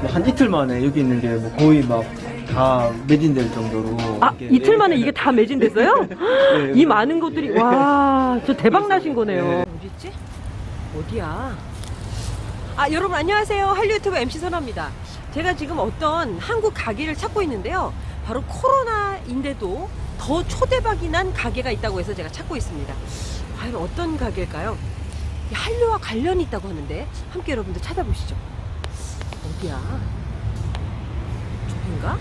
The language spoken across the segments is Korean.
한 이틀 만에 여기 있는 게 뭐 거의 막 다 매진될 정도로. 아, 이틀 만에 이게 다 매진됐어요? 네, 이 많은 것들이, 와, 저 대박 나신 거네요. 네. 어디있지? 어디야? 아, 여러분 안녕하세요. 한류 유튜브 MC 선아입니다. 제가 지금 어떤 한국 가게를 찾고 있는데요. 바로 코로나인데도 더 초대박이 난 가게가 있다고 해서 제가 찾고 있습니다. 과연 어떤 가게일까요? 한류와 관련이 있다고 하는데 함께 여러분들 찾아보시죠. 어디야? 저긴가?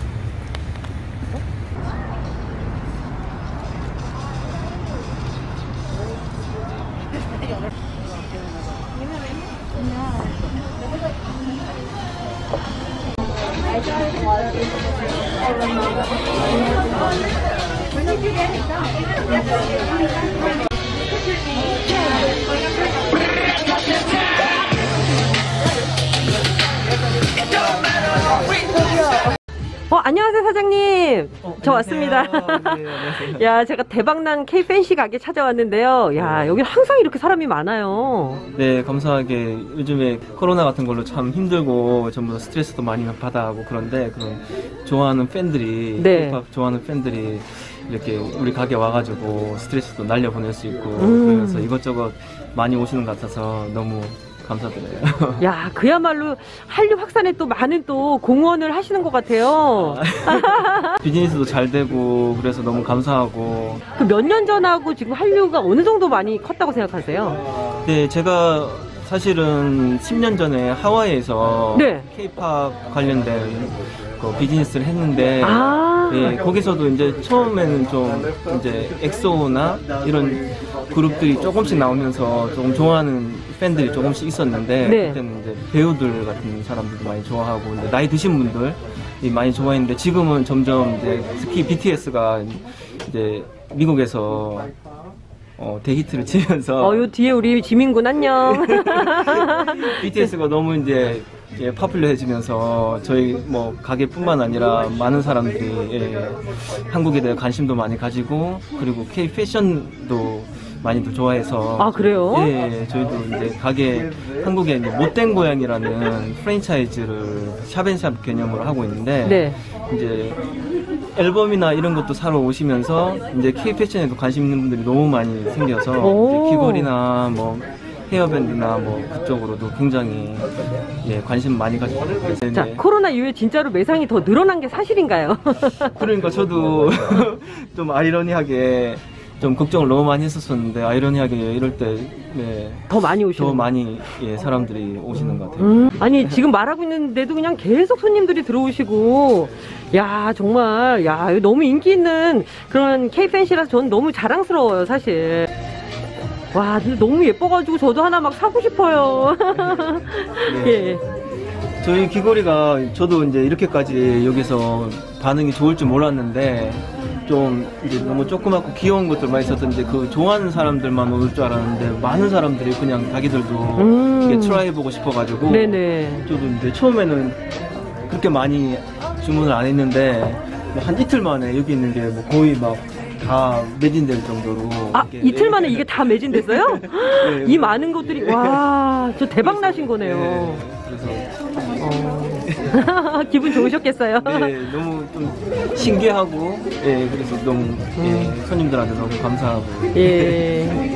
안녕하세요 사장님. 저 왔습니다. 네, 안녕하세요. 야, 제가 대박난 K-팬시 가게 찾아왔는데요. 야, 여기 항상 이렇게 사람이 많아요. 네, 감사하게 요즘에 코로나 같은 걸로 참 힘들고 전부 다 스트레스도 많이 받아하고 그런데 그런 좋아하는 팬들이, 네. 힙합 좋아하는 팬들이 이렇게 우리 가게 와가지고 스트레스도 날려보낼 수 있고 그래서 이것저것 많이 오시는 것 같아서 너무 감사드려요. 야, 그야말로 한류 확산에 또 많은 또 공헌을 하시는 것 같아요. 비즈니스도 잘 되고 그래서 너무 감사하고. 그 몇 년 전하고 지금 한류가 어느 정도 많이 컸다고 생각하세요? 네, 제가 사실은 10년 전에 하와이에서 네. K-팝 관련된 그 비즈니스를 했는데 아, 예, 거기서도 이제 처음에는 좀 이제 엑소나 이런 그룹들이 조금씩 나오면서 조금 좋아하는 팬들이 조금씩 있었는데 네. 그때는 이제 배우들 같은 사람들도 많이 좋아하고 이제 나이 드신 분들이 많이 좋아했는데 지금은 점점 이제 특히 BTS가 이제 미국에서 대히트를 치면서 요 뒤에 우리 지민군 안녕. BTS가 너무 이제 파퓰러해지면서 저희 뭐 가게뿐만 아니라 많은 사람들이 한국에 대해 관심도 많이 가지고 그리고 K 패션도 많이들 좋아해서. 아, 그래요? 예, 저희도 이제 가게 한국에 이제 못된 고양이라는 프랜차이즈를 샵앤샵 개념으로 하고 있는데 네. 이제 앨범이나 이런 것도 사러 오시면서 이제 K 패션에도 관심 있는 분들이 너무 많이 생겨서 이제 귀걸이나 뭐 헤어밴드나 뭐 그쪽으로도 굉장히 관심 많이 가지고 있어요. 자, 코로나 이후에 진짜로 매상이 더 늘어난 게 사실인가요? 그러니까 저도 좀 아이러니하게 좀 걱정을 너무 많이 했었었는데 아이러니하게 이럴 때 더 많이 오시는 더 많이 사람들이 오시는 것 같아요. 아니 지금 말하고 있는데도 그냥 계속 손님들이 들어오시고 야 정말 야 너무 인기 있는 그런 K-팬시라서 저는 너무 자랑스러워요 사실. 와 근데 너무 예뻐가지고 저도 하나 막 사고 싶어요. 네. 예. 저희 귀걸이가 저도 이제 이렇게까지 여기서 반응이 좋을 줄 몰랐는데 좀 이제 너무 조그맣고 귀여운 것들만 있었던데 그 좋아하는 사람들만 올 줄 알았는데 많은 사람들이 그냥 자기들도 이게 트라이해보고 싶어가지고 네네. 저도 이제 처음에는 그렇게 많이 주문을 안 했는데 뭐 한 이틀 만에 여기 있는 게 뭐 거의 막 다 매진될 정도로. 아, 이틀 만에 이게 다 매진됐어요? 네, 이 많은 것들이 와, 저 대박 나신 거네요. 네, 그래서 기분 좋으셨겠어요? 네, 너무 좀 신기하고 그래서 너무 손님들한테 너무 감사하고. 예.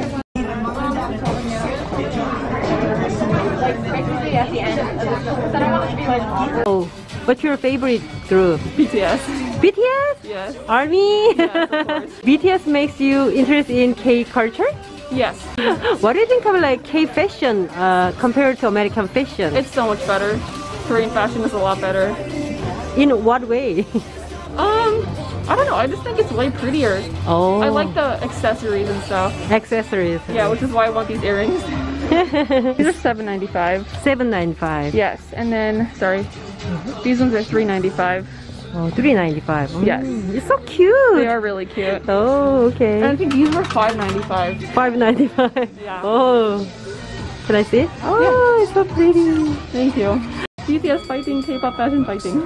Oh, what's your favorite group? BTS. BTS? Yes. ARMY? Yes, of course. BTS makes you interested in K culture? Yes. What do you think of like K fashion compared to American fashion? It's so much better. Korean fashion is a lot better. In what way? I don't know. I just think it's way prettier. Oh, I like the accessories and stuff. accessories. Yeah, which is why I want these earrings. These are $7.95. $7.95. Yes, and then these ones are $3.95. Oh, $3.95. Yes. It's so cute. They are really cute. Oh, okay. And I think these were $5.95. $5.95. Yeah. Oh, can I see? Oh, it's so pretty. Thank you. BTS fighting, K-pop fashion fighting.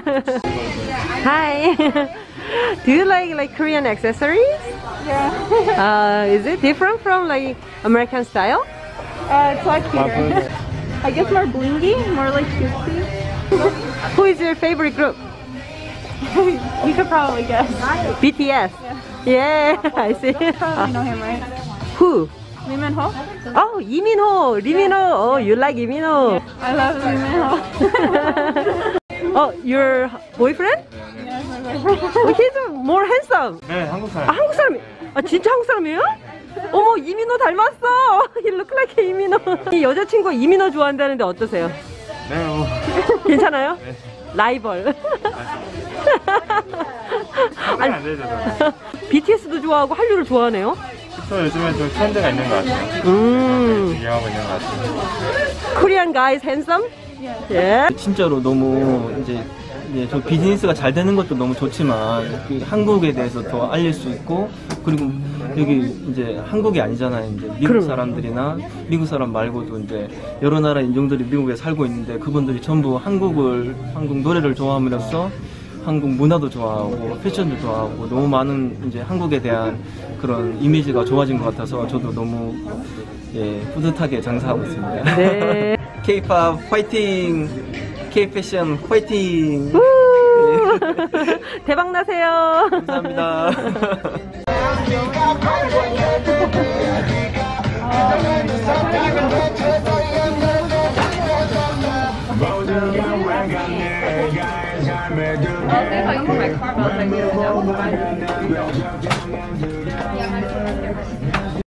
Hi. Do you like Korean accessories? Yeah. Is it different from like American style? It's like cuter. I guess more blingy, more like cutesy. Who is your favorite group? You could probably guess. BTS. Yeah, I see. Probably know him, right? Who? Lee Min Ho. Oh, Lee Min-ho. Lee Min-ho. Oh, you like Lee Min-ho. I love Lee Min Ho. Oh, your boyfriend? Yes, my boyfriend. Oh, he's more handsome. 네, 한국 아, 사람. 한국 사람이. 아, 진짜 한국 사람이에요? 어머, 이민호 닮았어. He look like 이민호. 이 여자친구가 이민호 좋아한다는데 어떠세요? 네, 뭐. 괜찮아요? 네. 라이벌. 상관이 안 되죠, 저는. BTS도 좋아하고 한류를 좋아하네요. 또 요즘에 좀 트렌드가 있는 것 같아요. 유행하고 있는 것 같아요. Korean guys handsome? 예. 진짜로 너무 이제 저 비즈니스가 잘 되는 것도 너무 좋지만 그 한국에 대해서 더 알릴 수 있고 그리고 여기 이제 한국이 아니잖아요. 이제 미국 그럼. 사람들이나 미국 사람 말고도 이제 여러 나라 인종들이 미국에 살고 있는데 그분들이 전부 한국 노래를 좋아함으로써 한국 문화도 좋아하고 패션도 좋아하고 너무 많은 이제 한국에 대한 그런 이미지가 좋아진 것 같아서 저도 너무 뿌듯하게 장사하고 있습니다. 네. K-pop 화이팅! K-패션 화이팅! 대박 나세요. 감사합니다. Oh, they talking about my car, but I was like,